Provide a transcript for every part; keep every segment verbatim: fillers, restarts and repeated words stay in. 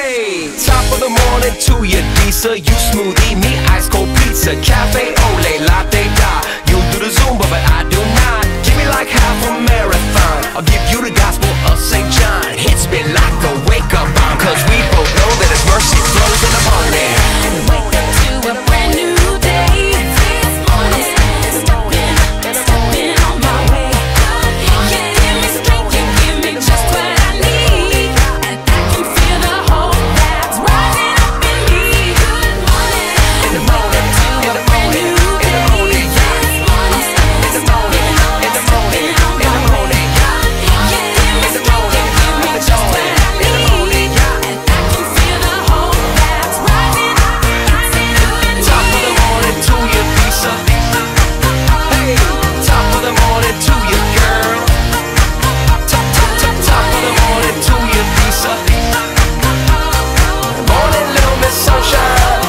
Hey, top of the morning to your Lisa. You smoothie, me ice cold pizza. Cafe ole, latte da. You do the Zumba, but I do not. Give me like half a marathon. I'll give you the gospel of Saint John. Hits me like a wake-up bomb, cause we both know that His mercy flows in the morning. Wake up to a brand new day. This morning, stepping, stepping on my way. You give me strength, you give me just what I need, and I can feel the hope that's rising up in me. Good morning, in the morning, to a brand new day. This morning, stepping, stepping on my way. You give me strength, you give me just what I need, and I can feel the hope that's rising up, rising up in me. Top of the morning to your Lisa. Hey, top of the morning to your girl. Top, top, top, top of the morning to your Lisa. Morning, little Miss Sunshine.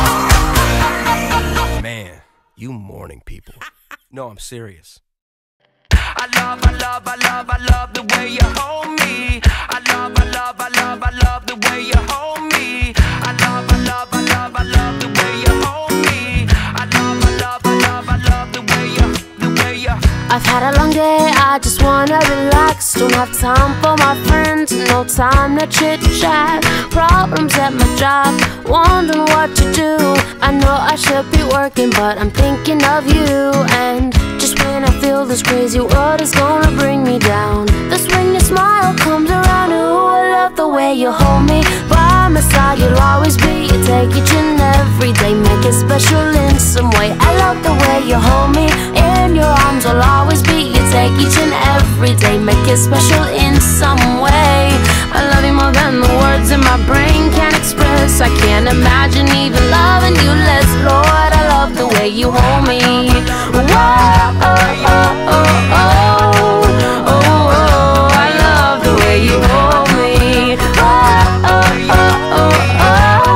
Man, you morning people. No, I'm serious. I love, I love, I love, I love the way you hold me. I love, I love, I love, I love the way you hold me. I love, I love, I love, I love the way you hold me. I love, I love, I love, I love the way you, the way you. I've had a long day, I just wanna relax. Don't have time for my friends, no time to chit chat. Problems at my job, wondering what to do. I know I should be working, but I'm thinking of you. And just when I feel this crazy world is gonna bring me down, that's when your smile comes around. Ooh, I love the way you hold me. By my side you'll always be. You take each and every day, make it special in some way. I love the way you hold me. In your arms I'll always be. You take each and every day, make it special in some way. I love you more than the words in my brain can express. I can't imagine even loving you less. Lord, I love the way you hold me. Whoa, oh, oh, oh, oh, oh, oh, I love the way you hold me. Oh, oh, oh, oh,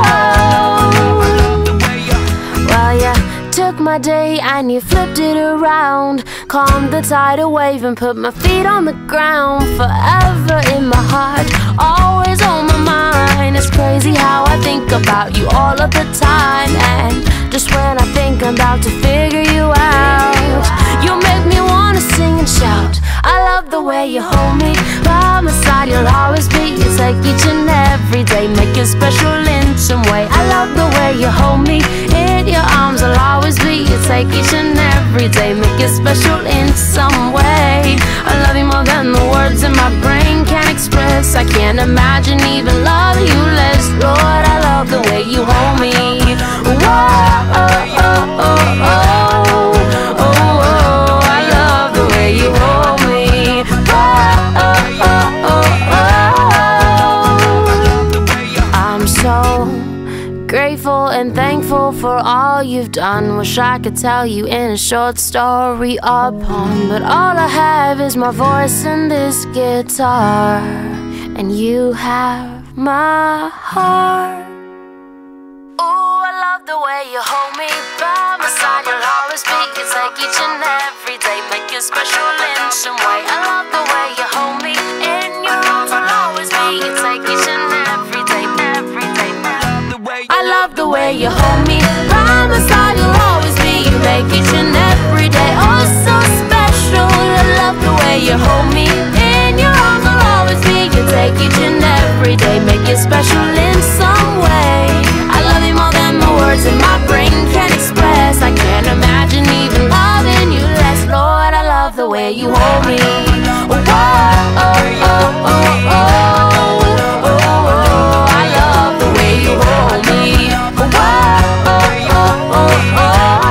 oh. Well, you took my day and you flipped it around, calmed the tidal wave and put my feet on the ground. Forever in my heart, always on my mind. It's crazy how I think about you all of the time. And just when I think I'm about to figure you out, you make me wanna sing and shout. I love the way you hold me. By my side you'll always be. You take each and every day, make it special in some way. I love the way you hold me. In your arms I'll always be. You take each and every day, make it special in some way. I love you more than the words in my brain can express. I can't imagine even loving you less. Lord, I love the way you hold me. Whoa, oh, oh, oh, oh, oh, oh, I love the way you hold me. Whoa, oh, oh, oh, oh. I'm so grateful and thankful for all you've done. Wish I could tell you in a short story or poem, but all I have is my voice and this guitar, and you have my heart. Ooh, I love the way you hold me. By my side you'll always be. You take each and every day, make it special in some way. I love the way you hold me. In your arms I'll always be. You take each and every day, every day. I love the way you hold me. By my side you'll always be. You make each and every day oh so special. I love the way you hold me. In your arms I'll always be. You take each and every day, make it special in some way. I love you more than the words in my brain can express. I can't imagine even loving you less. Lord, I love the way you hold me. Whoa, oh, oh, oh, oh, oh, oh, I love the way you hold me. Whoa, oh, oh, oh, oh,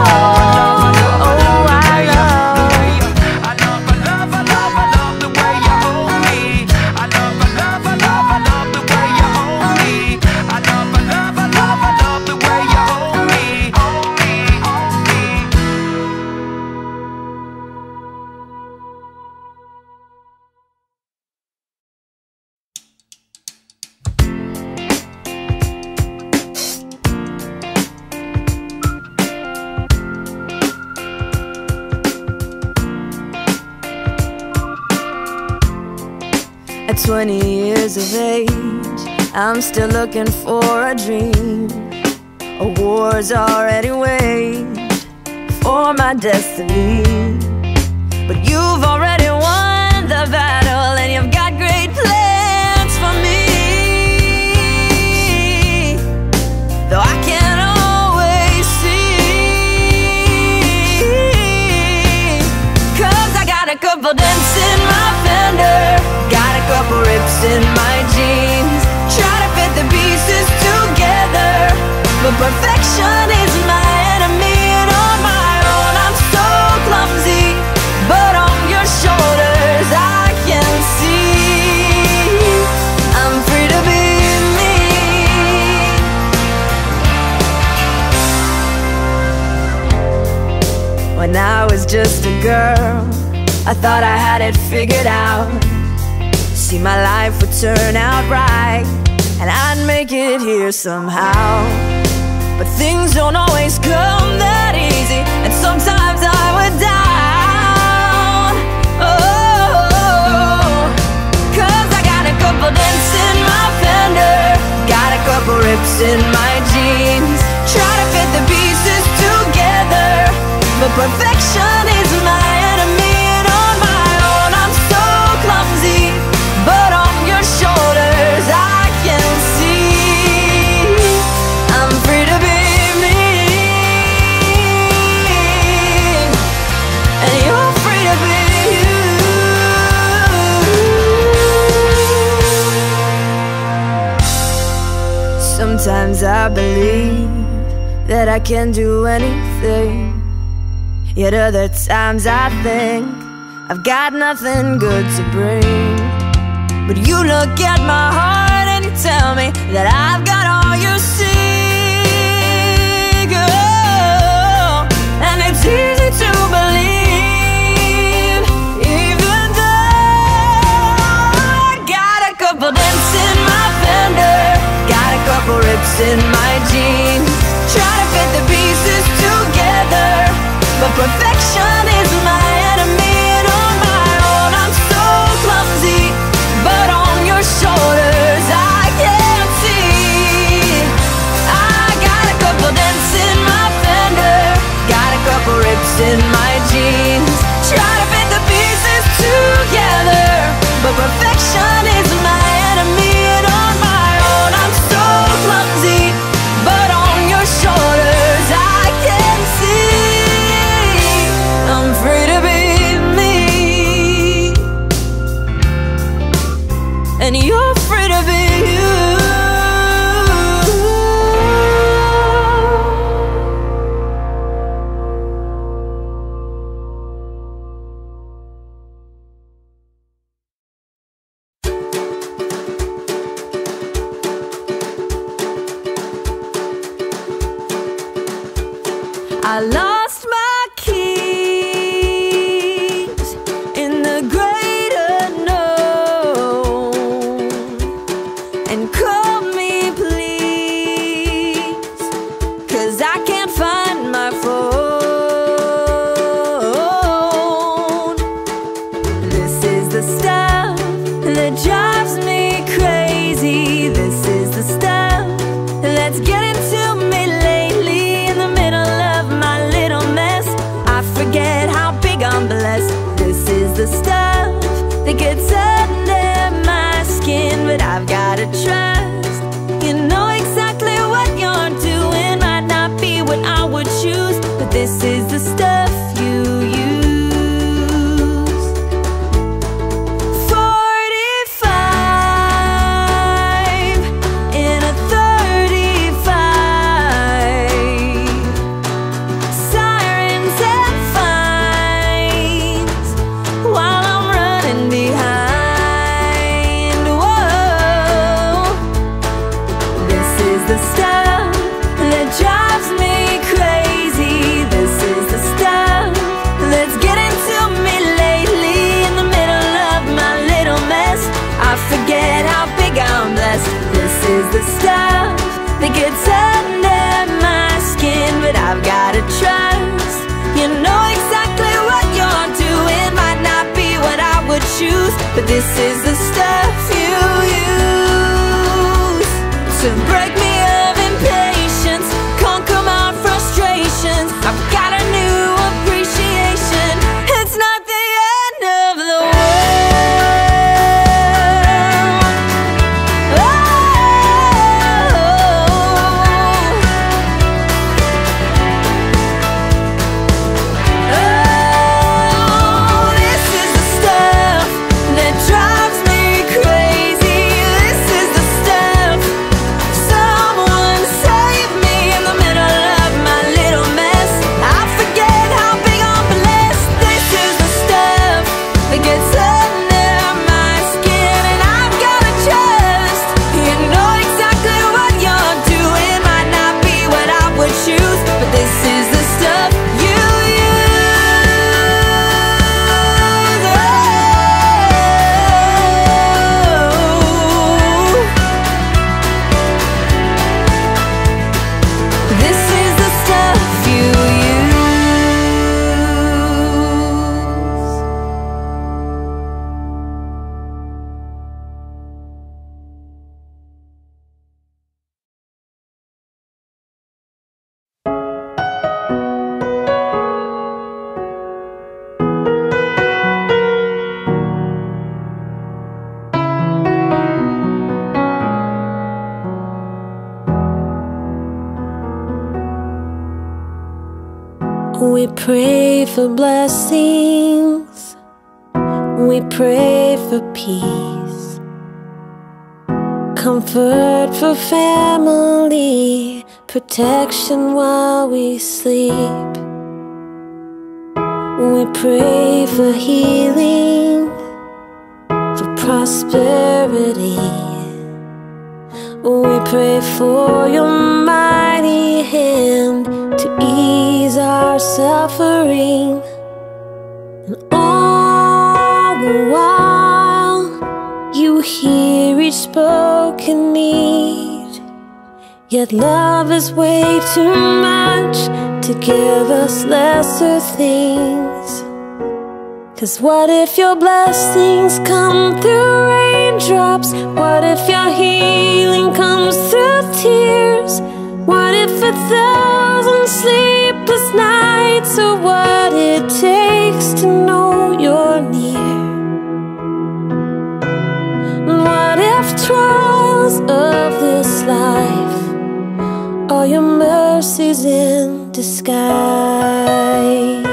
oh, I love. I love, I love, I love, I love the way you hold me. I love, I love, I love, I love the way you hold me. I love, I love, I love, I love the way you hold me. Hold me, hold me. At twenty years of age, I'm still looking for a dream. A war's already waged for my destiny. But you've already won the battle, and you've got great plans for me. Though I can't always see, 'cause I got a couple dents in my fender, got a couple rips in my jeans. Try to fit the pieces together, but perfection is my enemy. And on my own I'm so clumsy, but on your shoulders I can see I'm free to be me. When I was just a girl, I thought I had it figured out. See, my life would turn out right, and I'd make it here somehow. But things don't always come that easy, and sometimes I would down. Oh, 'cause I got a couple dents in my fender, got a couple rips in my jeans. Try to fit the pieces together, but perfection is my enemy. And on my own I'm so clumsy, but on your shoulders I can see I'm free to be me, and you're free to be you. Sometimes I believe that I can do anything, yet other times I think I've got nothing good to bring. But you look at my heart and you tell me that I've got all you seek. Oh, and it's easy to believe, even though I got a couple dents in my fender, got a couple rips in my jeans. Try to fit the pieces together, but perfection is my enemy. And on my own I'm so clumsy, but on your shoulders I can't see. I got a couple dents in my fender, got a couple rips in my jeans. Try to fit the pieces together, but perfection is my enemy. And on my own I'm so clumsy, but on your shoulders I can see I'm free to be me, and you're free to be you. I lost my keys in the great unknown, and call me please, 'cause I can't find my phone. This is the stuff that drives me crazy. This is the stuff that's getting to me lately. In the middle of my little mess, I forget how big I'm blessed. This is the stuff that gets under my skin, but I've gotta trust. You know exactly what you're doing might not be what I would choose, but this is the stuff you use. forty-five in a thirty-five, sirens and fines while I'm running behind. Whoa, this is the stuff that drives me crazy. This is the stuff that's getting to me lately. In the middle of my little mess, I forget how big I'm blessed. This is the stuff that gets under my skin, but I've gotta trust. You know exactly what you're doing might not be what I would choose, but this is the stuff you use. We pray for blessings, we pray for peace, comfort for family, protection while we sleep. We pray for healing, for prosperity. We pray for your mighty hand to ease our suffering. And all the while you hear each spoken need. Yet love is way too much to give us lesser things. 'Cause what if your blessings come through raindrops? What if your healing comes through tears? What if a thousand sleepless nights are what it takes to know you're near? And what if trials of this life are your mercies in disguise?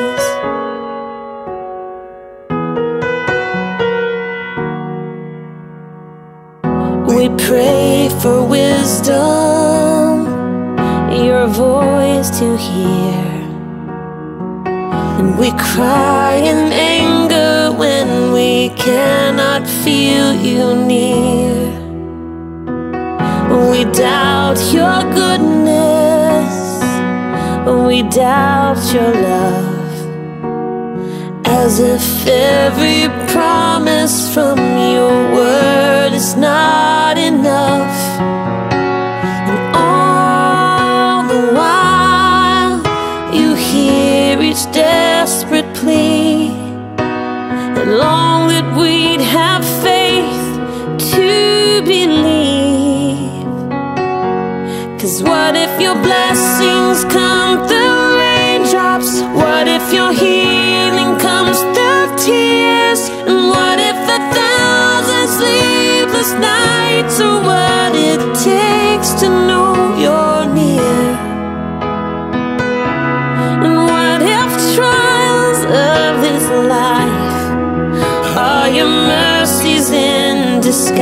We pray for wisdom, your voice to hear. And we cry in anger when we cannot feel you near. We doubt your goodness, we doubt your love, as if every promise from your word is not enough. And all the while you hear each desperate plea, and long that we'd have faith to believe. 'Cause what if your blessings come through raindrops? What if your healing comes through tears? And what if a thousand sleepless nights are what it takes to know you're near? And what if trials of this life are your mercies in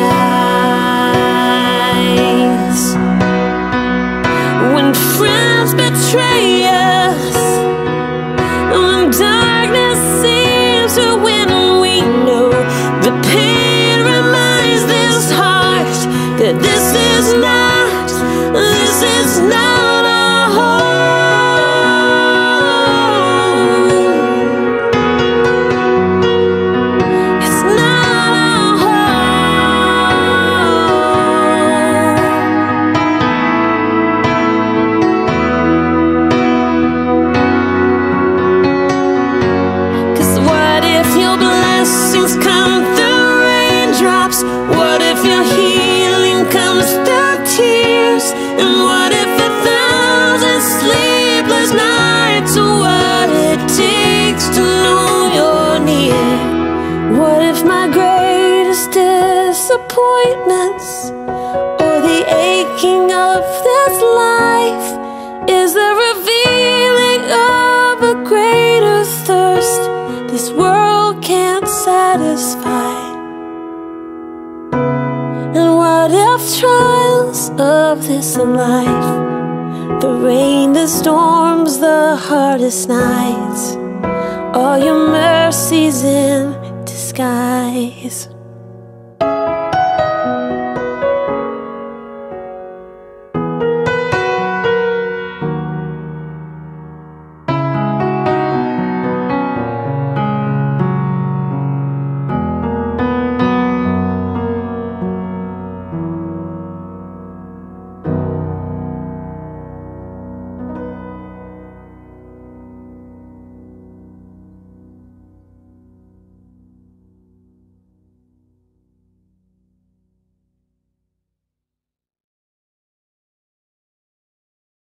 disguise? When friends betray us, when darkness seems to win, we know the pain reminds this heart that this is not, this is not our home. It's not our home. 'Cause what if your blessings come through raindrops? What if your healing comes through tears? And what if a thousand sleepless nights are what it takes to know you're near? What if my greatest disappointments, or the aching of this life, is the revealing of a greater thirst this world can't satisfy? And what if trials of this life, the rain, the storms, the hardest nights, are your mercies in disguise?